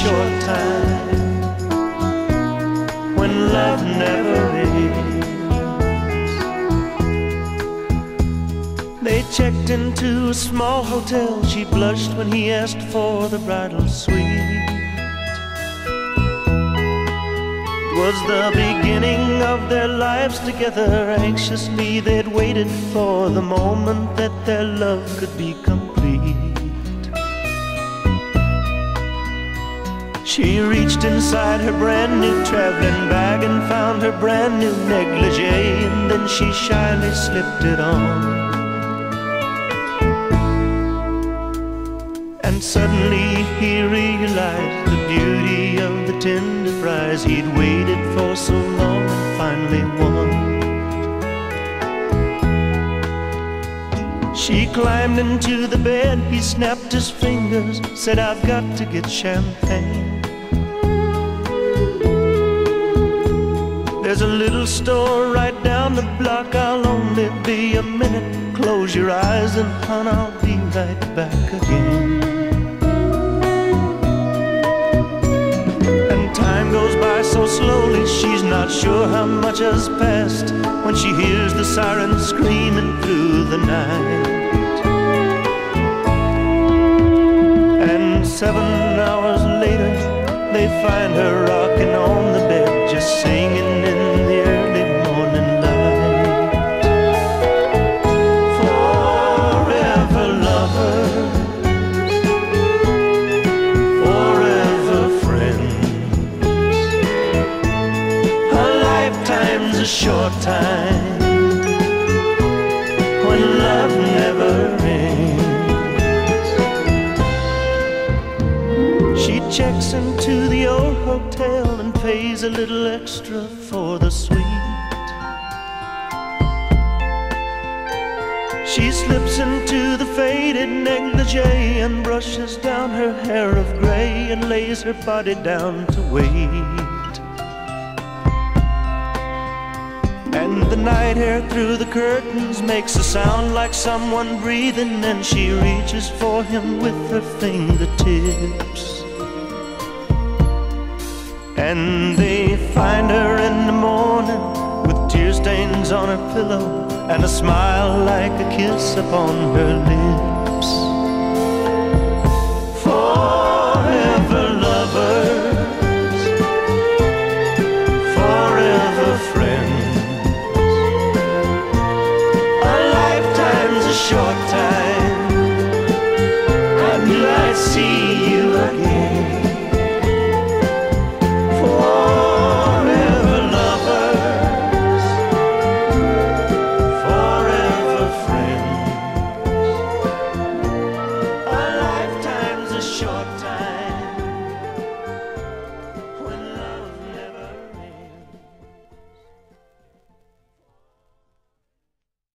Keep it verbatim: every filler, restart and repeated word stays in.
short time when love never ends. They checked into a small hotel. She blushed when he asked for the bridal suite. It was the beginning of their lives together. Anxiously they'd waited for the moment that their love could be complete. She reached inside her brand new traveling bag and found her brand new negligee, and then she shyly slipped it on. And suddenly he realized the beauty of the tender prize he'd waited for so long and finally won. She climbed into the bed, he snapped his fingers, said, "I've got to get champagne. There's a little store right down the block, I'll only be a minute. Close your eyes and hon, I'll be right back again." Time goes by so slowly, she's not sure how much has passed when she hears the siren screaming through the night. And seven hours later, they find her rocking on the bed, just singing in the early morning light. Forever lover, time's a short time when love never ends. She checks into the old hotel and pays a little extra for the suite. She slips into the faded negligee and brushes down her hair of gray and lays her body down to wait. And the night air through the curtains makes a sound like someone breathing, and she reaches for him with her fingertips. And they find her in the morning with tear stains on her pillow and a smile like a kiss upon her lips.